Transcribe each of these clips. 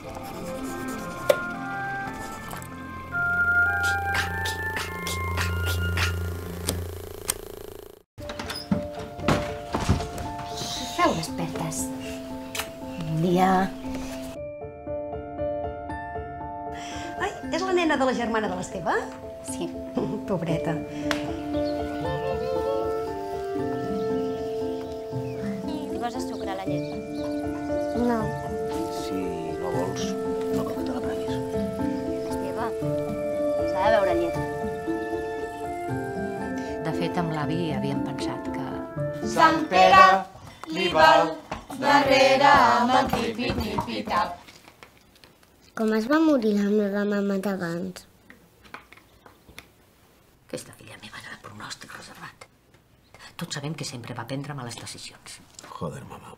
Feu despertes. Bon dia. Ai, és la nena de la germana de l'Esteve? Sí. Pobreta. Li poses sucre a la llet? No. Si no vols, no cal que te la prenguis. Esteve, s'ha de beure llet. De fet, amb l'avi havíem pensat que... Sant Pere li val darrere amb el tipi-tipi-tap. Com es va morir la meva mama d'abans? Aquesta filla meva era de pronòstic reservat. Tots sabem que sempre va prendre males decisions. Joder, mama.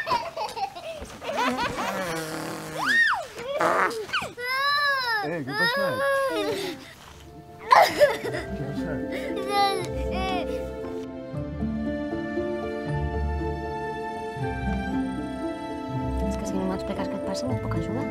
Què ha passat? Què ha passat? És que si no m'expliques què et passa, no et puc ajudar.